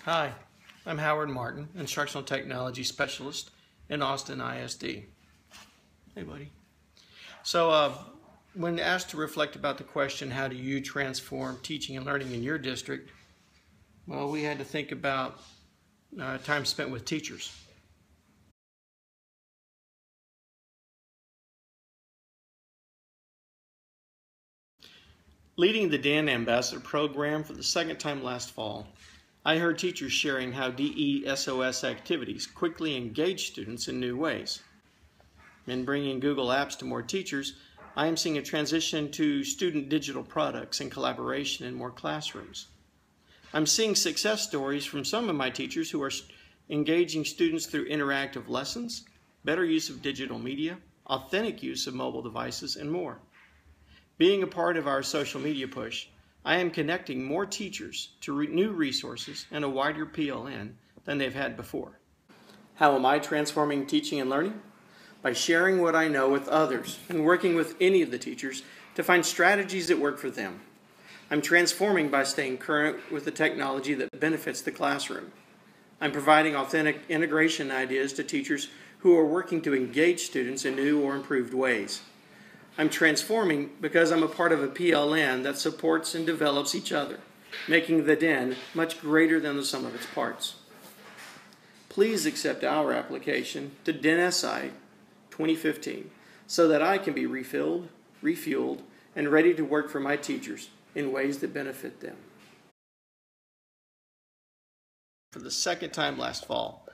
Hi, I'm Howard Martin, Instructional Technology Specialist in Austin ISD. Hey, buddy. So, when asked to reflect about the question, how do you transform teaching and learning in your district? Well, we had to think about time spent with teachers. Leading the DEN Ambassador Program for the second time last fall, I heard teachers sharing how DESOS activities quickly engage students in new ways. In bringing Google Apps to more teachers, I am seeing a transition to student digital products and collaboration in more classrooms. I'm seeing success stories from some of my teachers who are engaging students through interactive lessons, better use of digital media, authentic use of mobile devices, and more. Being a part of our social media push, I am connecting more teachers to new resources and a wider PLN than they've had before. How am I transforming teaching and learning? By sharing what I know with others and working with any of the teachers to find strategies that work for them. I'm transforming by staying current with the technology that benefits the classroom. I'm providing authentic integration ideas to teachers who are working to engage students in new or improved ways. I'm transforming because I'm a part of a PLN that supports and develops each other, making the DEN much greater than the sum of its parts. Please accept our application to DEN-SI 2015 so that I can be refilled, refueled, and ready to work for my teachers in ways that benefit them. For the second time last fall,